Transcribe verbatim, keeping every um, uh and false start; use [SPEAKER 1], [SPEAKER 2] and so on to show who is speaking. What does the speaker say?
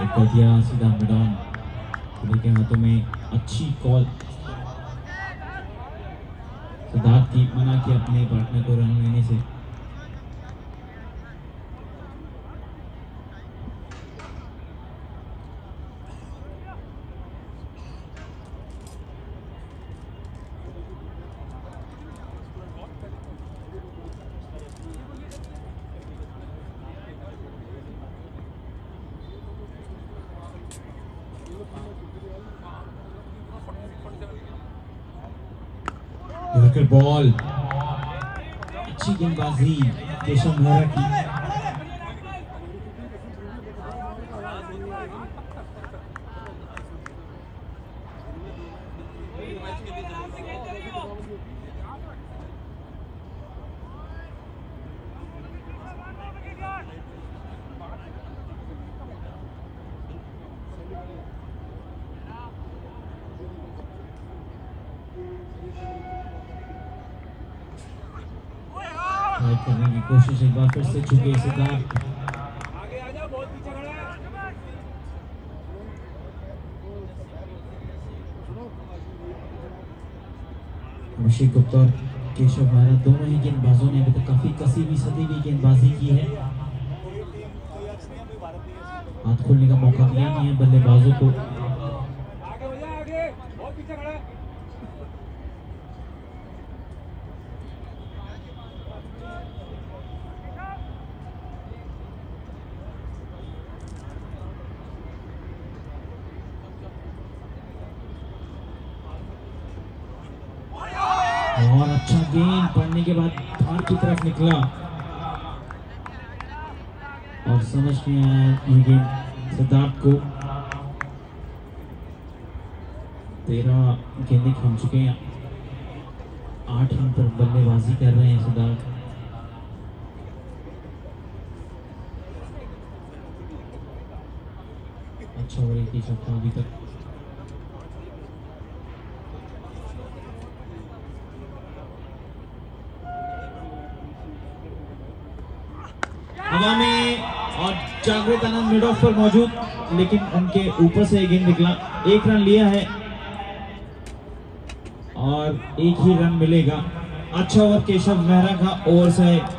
[SPEAKER 1] कर दिया सीधा मिड ऑन, खुले के हाथों में अच्छी कॉल। सिद्धार्थ की मना किया अपने पार्टनर को रन लेने से। बॉल, अच्छी गेंदबाजी केशव मेहरा की। करने की कोशिश एक बार फिर से चुके सिद्धार्थ। अभिषेक गुप्ता और केशव मेहरा दोनों ही गेंदबाजों ने अभी तक काफी कसी हुई सदी हुई गेंदबाजी की है। हाथ खोलने का मौका दिया नहीं है बल्लेबाजों को। और अच्छा गेंद पड़ने के बाद बाहर की तरफ निकला और समझ में आया ये गेंद सिद्धार्थ को। तेरह गेंदें खेल चुके हैं, आठ रन पर बल्लेबाजी कर रहे हैं सिद्धार्थ। अच्छा ओवर की सकता अभी तक। हवा में और जागृत आनंद मिड ऑफ पर मौजूद, लेकिन उनके ऊपर से गेंद निकला। एक रन लिया है और एक ही रन मिलेगा। अच्छा ओवर केशव मेहरा का ओवर से